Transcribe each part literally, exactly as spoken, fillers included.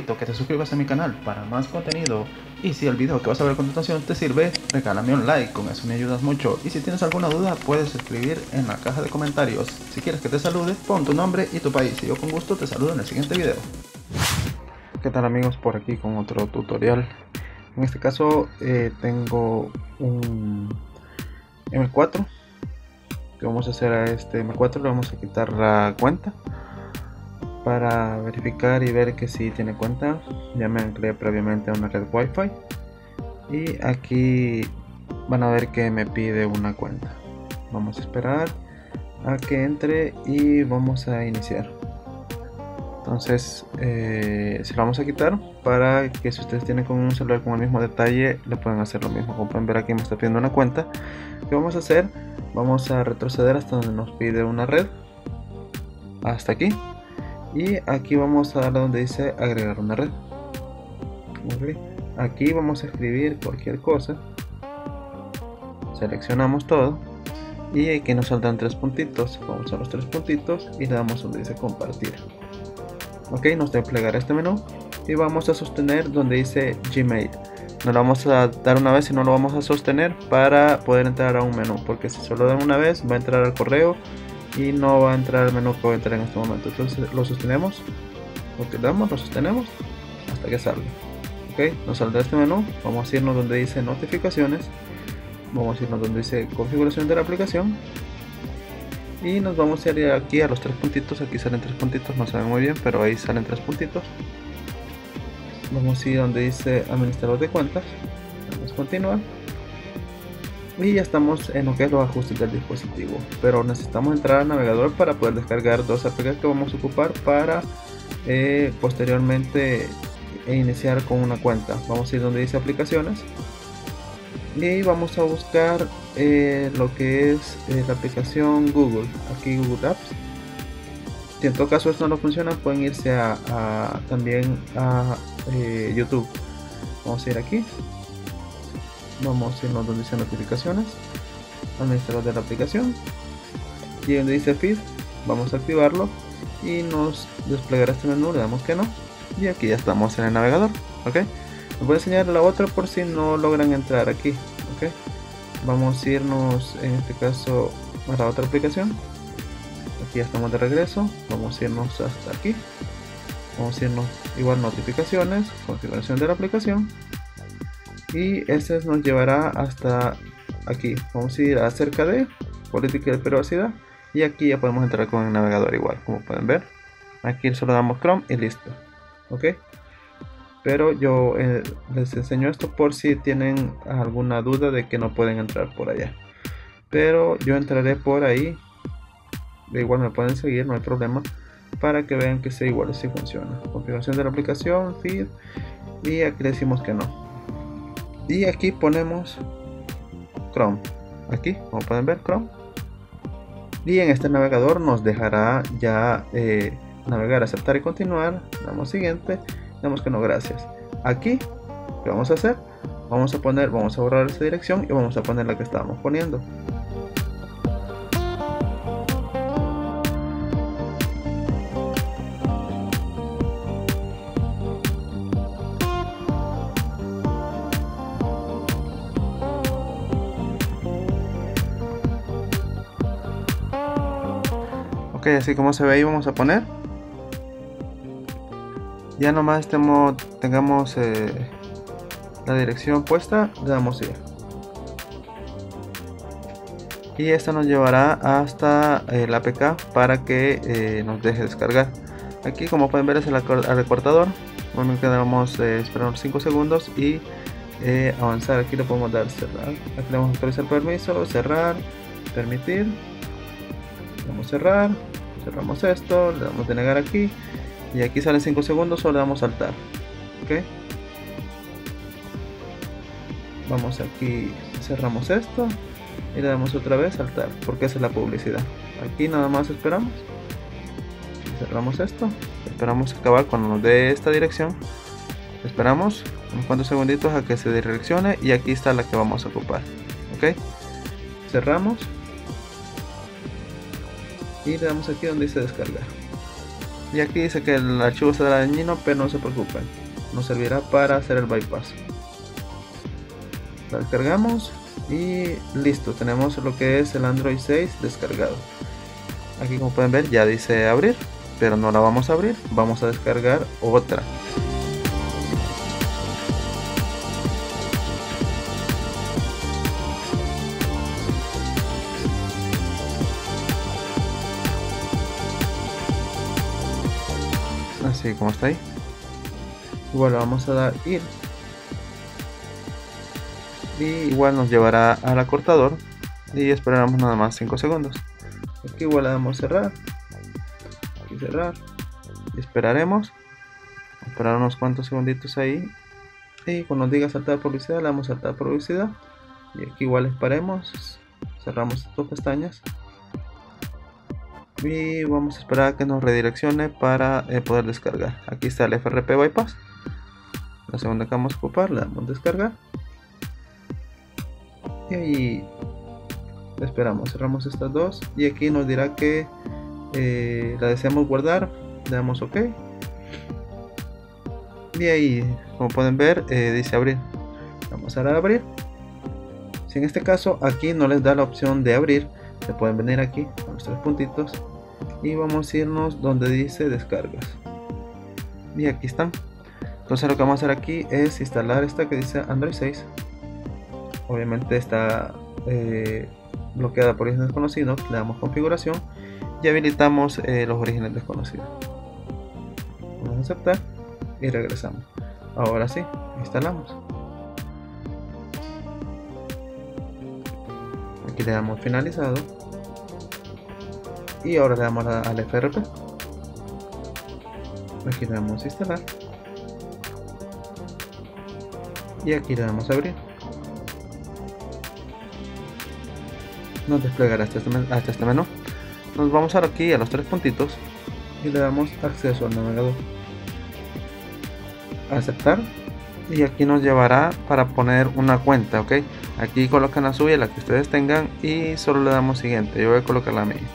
invito a que te suscribas a mi canal para más contenido. Y si el video que vas a ver a continuación te sirve, regálame un like, con eso me ayudas mucho. Y si tienes alguna duda puedes escribir en la caja de comentarios. Si quieres que te salude, pon tu nombre y tu país y yo con gusto te saludo en el siguiente video. ¿Qué tal amigos? Por aquí con otro tutorial. En este caso eh, tengo un eme cuatro. Que vamos a hacer a este eme cuatro, le vamos a quitar la cuenta para verificar y ver que si sí tiene cuenta. Ya me anclé previamente a una red wifi y aquí van a ver que me pide una cuenta. Vamos a esperar a que entre y vamos a iniciar. Entonces eh, se lo vamos a quitar para que si ustedes tienen con un celular con el mismo detalle le pueden hacer lo mismo. Como pueden ver, aquí me está pidiendo una cuenta. ¿Qué vamos a hacer? Vamos a retroceder hasta donde nos pide una red, hasta aquí, y aquí vamos a darle donde dice agregar una red. Aquí vamos a escribir cualquier cosa, seleccionamos todo y aquí nos saldrán tres puntitos. Vamos a los tres puntitos y le damos donde dice compartir. Ok, nos desplegará este menú y vamos a sostener donde dice Gmail. No lo vamos a dar una vez, sino lo vamos a sostener para poder entrar a un menú, porque si solo dan una vez va a entrar al correo y no va a entrar al menú que voy a entrar en este momento. Entonces lo sostenemos, lo que damos, lo sostenemos hasta que salga. Ok, nos saldrá este menú. Vamos a irnos donde dice notificaciones, vamos a irnos donde dice configuración de la aplicación y nos vamos a ir aquí a los tres puntitos. Aquí salen tres puntitos, no se ven muy bien, pero ahí salen tres puntitos. Vamos a ir donde dice administrador de cuentas, vamos a continuar y ya estamos en lo que es los ajustes del dispositivo, pero necesitamos entrar al navegador para poder descargar dos aplicaciones que vamos a ocupar para eh, posteriormente iniciar con una cuenta. Vamos a ir donde dice aplicaciones y vamos a buscar eh, lo que es eh, la aplicación Google, aquí Google Apps. Si en todo caso esto no funciona, pueden irse a, a también a eh, YouTube. Vamos a ir aquí, vamos a irnos donde dice notificaciones, administrador de la aplicación, y donde dice feed vamos a activarlo y nos desplegará este menú. Le damos que no y aquí ya estamos en el navegador. Ok, les voy a enseñar la otra por si no logran entrar aquí. Ok, vamos a irnos en este caso a la otra aplicación. Aquí ya estamos de regreso, vamos a irnos hasta aquí, vamos a irnos igual notificaciones, configuración de la aplicación y este nos llevará hasta aquí. Vamos a ir a acerca de política de privacidad y aquí ya podemos entrar con el navegador igual, como pueden ver. Aquí solo damos Chrome y listo. Ok, pero yo eh, les enseño esto por si tienen alguna duda de que no pueden entrar por allá, pero yo entraré por ahí. De igual me pueden seguir, no hay problema, para que vean que sea igual, si funciona. Configuración de la aplicación, feed, y aquí le decimos que no. Y aquí ponemos Chrome, aquí como pueden ver Chrome, y en este navegador nos dejará ya eh, navegar, aceptar y continuar. Damos siguiente, damos que no, gracias. Aquí, ¿qué vamos a hacer? Vamos a poner, vamos a borrar esta dirección y vamos a poner la que estábamos poniendo. Ok, así como se ve ahí vamos a poner. Ya nomás estemos, tengamos eh, la dirección puesta, le damos ir. Y esta nos llevará hasta el A P K para que eh, nos deje descargar. Aquí como pueden ver es el recortador. Bueno, quedamos eh, esperar unos cinco segundos y eh, avanzar. Aquí le podemos dar cerrar. Aquí le vamos a actualizar permiso, cerrar, permitir. Vamos a cerrar. Cerramos esto, le damos de negar aquí y aquí salen cinco segundos, solo le damos saltar. Ok, vamos aquí, cerramos esto y le damos otra vez saltar porque esa es la publicidad. Aquí nada más esperamos, cerramos esto, esperamos acabar cuando nos dé esta dirección, esperamos unos cuantos segunditos a que se direccione y aquí está la que vamos a ocupar. Ok, cerramos y le damos aquí donde dice descargar. Y aquí dice que el archivo será dañino, pero no se preocupen, nos servirá para hacer el bypass. La descargamos y listo, tenemos lo que es el Android seis descargado. Aquí, como pueden ver, ya dice abrir, pero no la vamos a abrir, vamos a descargar otra. Así como está ahí. Igual le vamos a dar ir y igual nos llevará al acortador y esperamos nada más cinco segundos. Aquí igual le damos cerrar y cerrar y esperaremos, esperar unos cuantos segunditos ahí, y cuando nos diga saltar publicidad le damos saltar publicidad y aquí igual esperemos, cerramos estas dos pestañas y vamos a esperar a que nos redireccione para eh, poder descargar. Aquí está el F R P bypass, la segunda que vamos a ocupar, le damos descargar y ahí esperamos, cerramos estas dos y aquí nos dirá que eh, la deseamos guardar, le damos OK y ahí, como pueden ver, eh, dice abrir. Vamos a dar a abrir. Si en este caso aquí no les da la opción de abrir, se pueden venir aquí a los tres puntitos y vamos a irnos donde dice descargas y aquí están. Entonces lo que vamos a hacer aquí es instalar esta que dice Android seis. Obviamente está eh, bloqueada por orígenes desconocidos, le damos configuración y habilitamos eh, los orígenes desconocidos. Vamos a aceptar y regresamos. Ahora sí, instalamos. Aquí le damos finalizado y ahora le damos a, al F R P. Aquí le damos instalar y aquí le damos a abrir. Nos desplegará hasta este, hasta este menú. Nos vamos ahora aquí a los tres puntitos y le damos acceso al navegador, aceptar y aquí nos llevará para poner una cuenta. Ok, aquí colocan la suya, la que ustedes tengan y solo le damos siguiente. Yo voy a colocar la mía.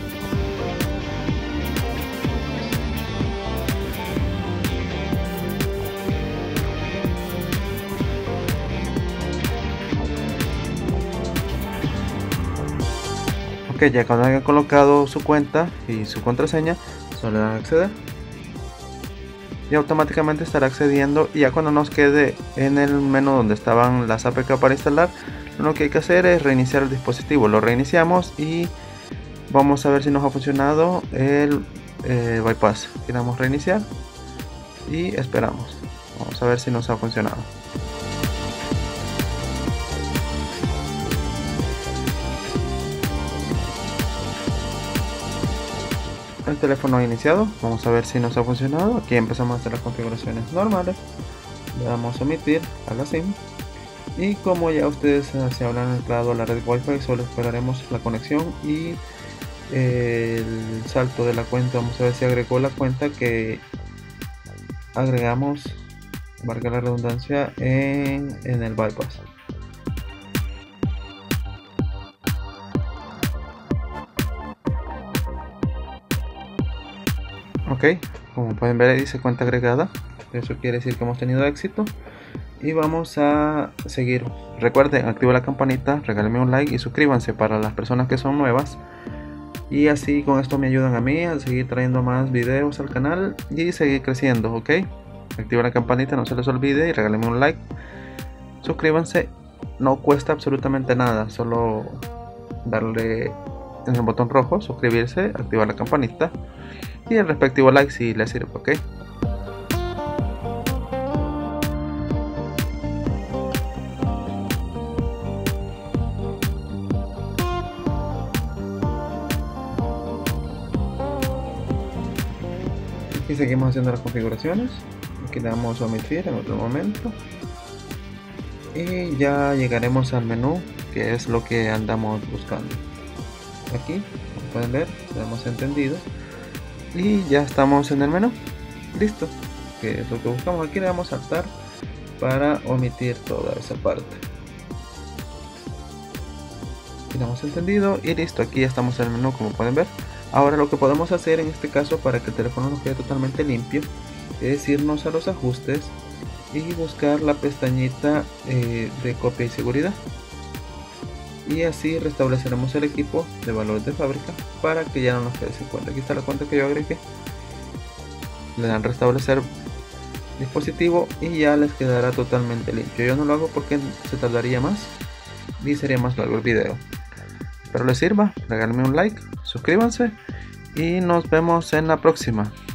Ok, ya cuando hayan colocado su cuenta y su contraseña, solo le dan a acceder y automáticamente estará accediendo. Y ya cuando nos quede en el menú donde estaban las A P K para instalar, lo que hay que hacer es reiniciar el dispositivo. Lo reiniciamos y vamos a ver si nos ha funcionado el eh, bypass. Le damos reiniciar y esperamos. Vamos a ver si nos ha funcionado. El teléfono ha iniciado, vamos a ver si nos ha funcionado. Aquí empezamos a hacer las configuraciones normales, le damos a omitir a la SIM y como ya ustedes se habrán anclado a la red Wi-Fi, solo esperaremos la conexión y el salto de la cuenta. Vamos a ver si agregó la cuenta que agregamos, valga la redundancia, en, en el bypass. Ok, como pueden ver ahí dice cuenta agregada, eso quiere decir que hemos tenido éxito y vamos a seguir. Recuerden, activa la campanita, regálenme un like y suscríbanse para las personas que son nuevas y así con esto me ayudan a mí a seguir trayendo más videos al canal y seguir creciendo. Ok, activa la campanita, no se les olvide y regálenme un like, suscríbanse, no cuesta absolutamente nada, solo darle en el botón rojo, suscribirse, activar la campanita y el respectivo like si les sirve. Ok, aquí seguimos haciendo las configuraciones. Aquí le damos a omitir en otro momento y ya llegaremos al menú, que es lo que andamos buscando. Aquí, como pueden ver, le damos entendido y ya estamos en el menú. Listo, que es lo que buscamos. Aquí le damos a saltar para omitir toda esa parte. Le damos entendido y listo. Aquí ya estamos en el menú, como pueden ver. Ahora lo que podemos hacer en este caso para que el teléfono nos quede totalmente limpio es irnos a los ajustes y buscar la pestañita eh, de copia y seguridad, y así restableceremos el equipo de valores de fábrica para que ya no nos quede sin cuenta. Aquí está la cuenta que yo agregué, le dan restablecer dispositivo y ya les quedará totalmente limpio. Yo no lo hago porque se tardaría más y sería más largo el video. Espero les sirva, regálenme un like, suscríbanse y nos vemos en la próxima.